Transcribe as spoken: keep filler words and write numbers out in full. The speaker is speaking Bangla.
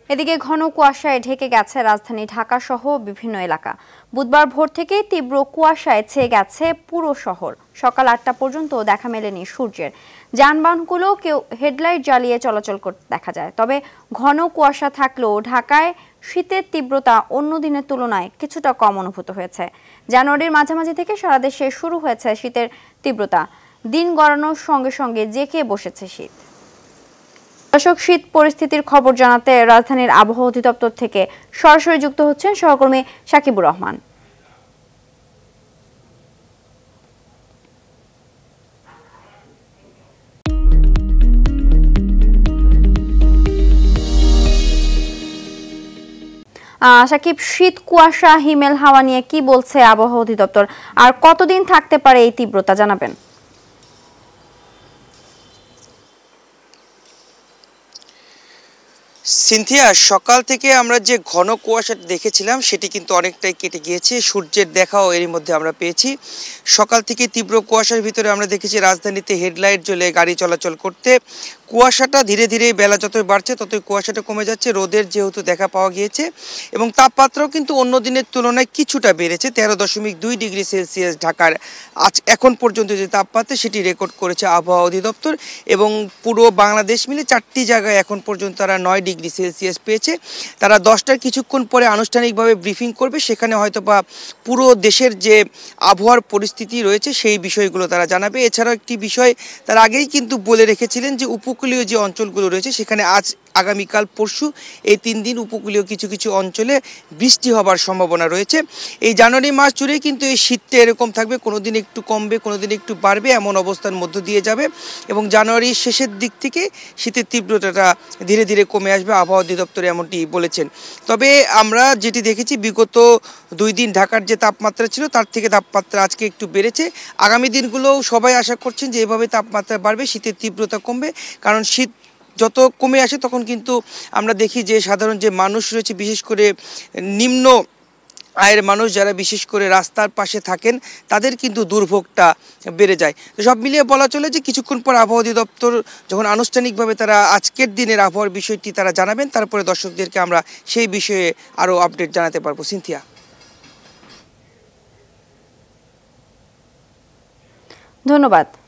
এদিকে ঘন কুয়াশায় ঢেকে গেছে রাজধানী ঢাকা সহ বিভিন্ন এলাকা। বুধবার ভোর থেকেই তীব্র কুয়াশায় ছেয়ে গেছে পুরো শহর। সকাল আটটা পর্যন্ত দেখা মেলেনি সূর্যের। যানবাহনগুলো কেউ হেডলাইট জ্বালিয়ে চলাচল করতে দেখা যায়। তবে ঘন কুয়াশা থাকলেও ঢাকায় শীতের তীব্রতা অন্য দিনের তুলনায় কিছুটা কম অনুভূত হয়েছে। জানুয়ারির মাঝামাঝি থেকে সারা দেশে শুরু হয়েছে শীতের তীব্রতা। দিন গড়ানোর সঙ্গে সঙ্গে জেঁকে বসেছে শীত। দর্শক, শীত পরিস্থিতির খবর জানাতে রাজধানীর আবহাওয়া অধিদপ্তর থেকে সরাসরি যুক্ত হচ্ছেন সহকর্মী সাকিবুর রহমান। সাকিব, শীত কুয়াশা হিমেল হাওয়া নিয়ে কি বলছে আবহাওয়া অধিদপ্তর, আর কতদিন থাকতে পারে এই তীব্রতা জানাবেন? সিনথিয়া, সকাল থেকে আমরা যে ঘন কুয়াশা দেখেছিলাম সেটি কিন্তু অনেকটাই কেটে গিয়েছে। সূর্যের দেখাও এরই মধ্যে আমরা পেয়েছি। সকাল থেকে তীব্র কুয়াশার ভিতরে আমরা দেখেছি রাজধানীতে হেডলাইট জ্বলে গাড়ি চলাচল করতে। কুয়াশাটা ধীরে ধীরে বেলা যতই বাড়ছে ততই কুয়াশাটা কমে যাচ্ছে। রোদের যেহেতু দেখা পাওয়া গিয়েছে এবং তাপমাত্রাও কিন্তু অন্য দিনের তুলনায় কিছুটা বেড়েছে। তেরো দশমিক দুই ডিগ্রি সেলসিয়াস ঢাকার আজ এখন পর্যন্ত যে তাপমাত্রা সেটি রেকর্ড করেছে আবহাওয়া অধিদপ্তর, এবং পুরো বাংলাদেশ মিলে চারটি জায়গায় এখন পর্যন্ত তারা নয় ডিগ্রি সেলসিয়াস পেয়েছে। তারা দশটার কিছুক্ষণ পরে আনুষ্ঠানিকভাবে ব্রিফিং করবে, সেখানে হয়তো বা পুরো দেশের যে আবহাওয়ার পরিস্থিতি রয়েছে সেই বিষয়গুলো তারা জানাবে। এছাড়াও একটি বিষয় তারা আগেই কিন্তু বলে রেখেছিলেন যে উপকূলীয় যে অঞ্চলগুলো রয়েছে সেখানে আজ আগামীকাল পরশু এই তিন দিন উপকূলীয় কিছু কিছু অঞ্চলে বৃষ্টি হবার সম্ভাবনা রয়েছে। এই জানুয়ারি মাস জুড়েই কিন্তু এই শীতটা এরকম থাকবে, কোনো দিন একটু কমবে, কোনো দিন একটু বাড়বে, এমন অবস্থার মধ্য দিয়ে যাবে এবং জানুয়ারির শেষের দিক থেকে শীতের তীব্রতাটা ধীরে ধীরে কমে আসবে, আবহাওয়া অধিদপ্তর এমনটি বলেছেন। তবে আমরা যেটি দেখেছি বিগত দুই দিন ঢাকার যে তাপমাত্রা ছিল তার থেকে তাপমাত্রা আজকে একটু বেড়েছে। আগামী দিনগুলোও সবাই আশা করছেন যে এভাবে তাপমাত্রা বাড়বে, শীতের তীব্রতা কমবে। কারণ শীত যত কমে আসে তখন কিন্তু আমরা দেখি যে সাধারণ যে মানুষ রয়েছে, বিশেষ করে নিম্ন আয়ের মানুষ যারা বিশেষ করে রাস্তার পাশে থাকেন, তাদের কিন্তু দুর্ভোগটা বেড়ে যায়। তো সব মিলিয়ে বলা চলে যে কিছুক্ষণ পর আবহাওয়া অধিদপ্তর যখন আনুষ্ঠানিকভাবে তারা আজকের দিনের আবহাওয়ার বিষয়টি তারা জানাবেন, তারপরে দর্শকদেরকে আমরা সেই বিষয়ে আরও আপডেট জানাতে পারবো। সিনথিয়া, ধন্যবাদ।